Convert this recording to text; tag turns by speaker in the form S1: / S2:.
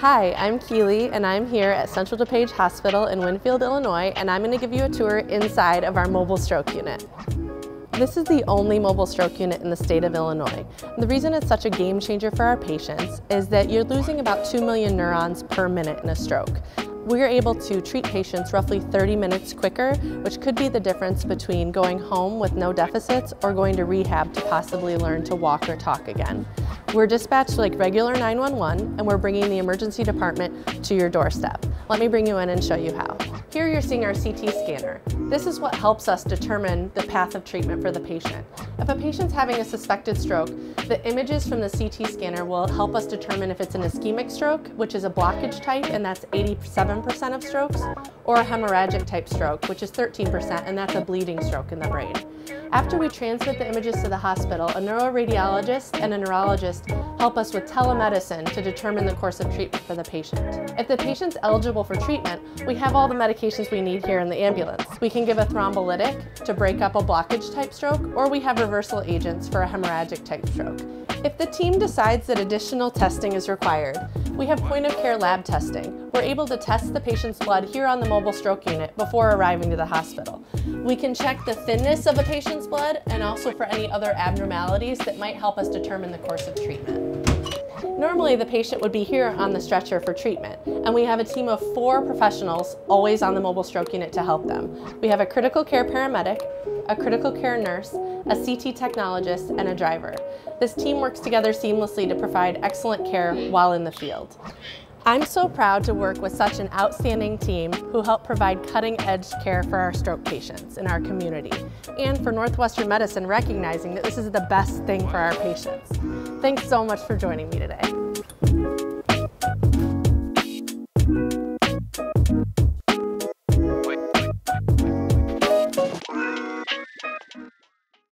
S1: Hi, I'm Keely and I'm here at Central DuPage Hospital in Winfield, Illinois, and I'm going to give you a tour inside of our mobile stroke unit. This is the only mobile stroke unit in the state of Illinois. The reason it's such a game changer for our patients is that you're losing about 2 million neurons per minute in a stroke. We're able to treat patients roughly 30 minutes quicker, which could be the difference between going home with no deficits or going to rehab to possibly learn to walk or talk again. We're dispatched like regular 911 and we're bringing the emergency department to your doorstep. Let me bring you in and show you how. Here you're seeing our CT scanner. This is what helps us determine the path of treatment for the patient. If a patient's having a suspected stroke, the images from the CT scanner will help us determine if it's an ischemic stroke, which is a blockage type, and that's 87% of strokes, or a hemorrhagic type stroke, which is 13%, and that's a bleeding stroke in the brain. After we transmit the images to the hospital, a neuroradiologist and a neurologist help us with telemedicine to determine the course of treatment for the patient. If the patient's eligible for treatment, we have all the medications we need here in the ambulance. We can give a thrombolytic to break up a blockage type stroke, or we have reversal agents for a hemorrhagic type stroke. If the team decides that additional testing is required, we have point-of-care lab testing. We're able to test the patient's blood here on the mobile stroke unit before arriving to the hospital. We can check the thinness of a patient's blood and also for any other abnormalities that might help us determine the course of treatment. Normally, the patient would be here on the stretcher for treatment, and we have a team of 4 professionals always on the mobile stroke unit to help them. We have a critical care paramedic, a critical care nurse, a CT technologist, and a driver. This team works together seamlessly to provide excellent care while in the field. I'm so proud to work with such an outstanding team who help provide cutting-edge care for our stroke patients in our community, and for Northwestern Medicine recognizing that this is the best thing for our patients. Thanks so much for joining me today.